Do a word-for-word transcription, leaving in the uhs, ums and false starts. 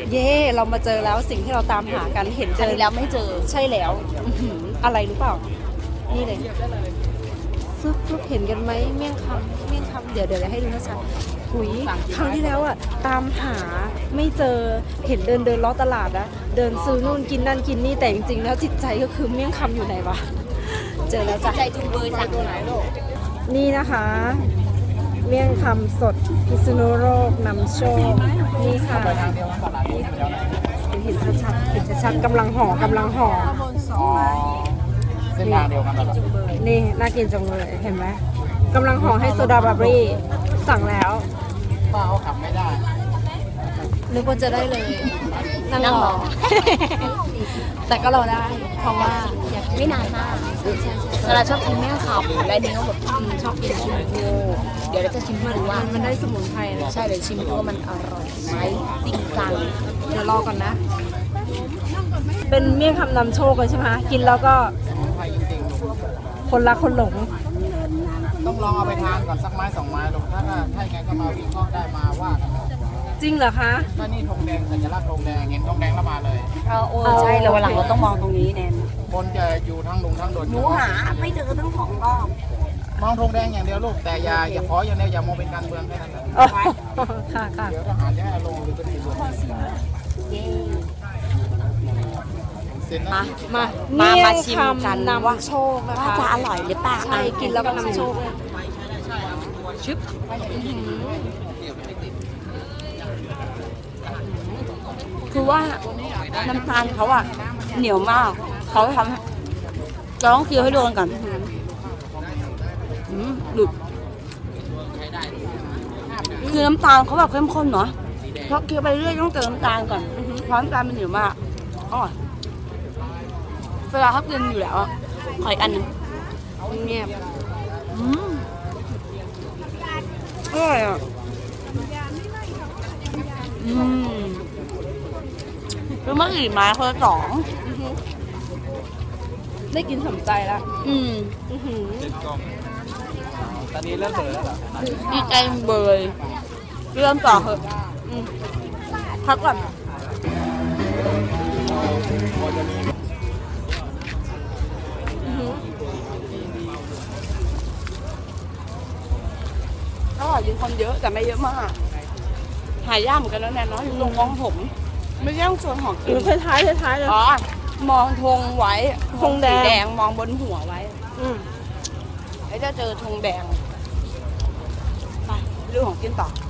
เย่เรามาเจอแล้วสิ่งที่เราตามหากันเห็นเจอแล้วไม่เจอใช่แล้วอะไรรู้เปล่านี่เลยฟึบฟึบเห็นกันไหมเมี่ยงคำเมี่ยงคำเดี๋ยวเดี๋ยวให้ดูนะชัดหุยครั้งที่แล้วอ่ะตามหาไม่เจอเห็นเดินเดินล้อตลาดนะเดินซื้อนู่นกินนั่นกินนี่แต่จริงๆแล้วจิตใจก็คือเมี่ยงคำอยู่ไหนวะเจอแล้วจ้ะใจจุงเบยสั่งตัวไหนลูกนี่นะคะเมี่ยงคำสดพิษณุโลกนำโชคนี่ค่ะเห็นชัดๆเห็นชัดๆกำลังห่อกำลังห่อเส้นทางเดียวกันนี่น่ากินจังเลยเห็นไหมกำลังห่อให้โซดาบาร์บี้สั่งแล้วป้าเขาขับไม่ได้นึกว่าจะได้เลยนั่งรอแต่ก็รอได้เพราะว่าอยากไม่นานมากเราชอบกินแม่ขับและเนื้อแบบชอบกินชิมโกเดี๋ยวเราจะชิมให้ดูว่ามันได้สมุนไพรใช่เลยชิมดูว่ามันอร่อยไหมจริงจังเดี๋ยวรอก่อนนะเป็นเมี่ยงคำนำโชคเลยใช่ไหมกินแล้วก็คนรักคนหลงต้องลองเอาไปทานก่อนสักไม้สองไม้ลงถ้าถ้าอย่างไงก็มาวิเคราะห์ได้มาว่ากันจริงเหรอคะถ้านี่ธงแดงสัญลักษณ์ธงแดงเห็นธงแดงแล้วมาเลยเออใช่เราวันหลังเราต้องมองตรงนี้แนนคนจะอยู่ทั้งลุงทั้งโดดหนูหาไม่เจอทั้งสองรอบมองธงแดงอย่างเดียวลูกแต่อย่าอย่าขออย่างเดียวอย่ามองเป็นการเมืองแค่นั้นแหละค่ะค่ะเดี๋ยวทหารจะให้ลงหรือจะมีส่วนมามามามาชิมกันนำโชคนะคะว่าจะอร่อยหรือเปล่าใช่กินแล้วก็นำโชคชึบคือว่าน้ำตาลเขาอะเหนียวมากเขาทำจะต้องเคี้ยวให้โดนก่อนหลุดคือน้ำตาลเขาแบบเข้มข้นเนาะเพราะเคี้ยวไปเรื่อยต้องเติมน้ำตาลก่อนเพราะน้ำตาลมันเหนียวมากอ๋อเวลาเขากินอยู่แล้วอ่ะขออีกอันนึงเงียบอืมอร่อยอ่ะอืมคือเมื่อกี้ไม้คนละสองได้กินสมใจแล้วอืมตอนนี้เริ่มเบื่อแล้วเหรอดีใจเบยเริ่มต่อเหอะพักก่อนอร่อยจริงคนเยอะแต่ไม่เยอะมากหายากเหมือนกันแล้วแน่นอนอยู่ตรงมองผมไม่ใช่ต้องชวนหอกินท้ายท้ายท้ายเลยอ๋อมองธงไว้ธงแดงมองบนหัวไว้ไอ้จะเจอธงแดงไปเรื่องของกินต่อ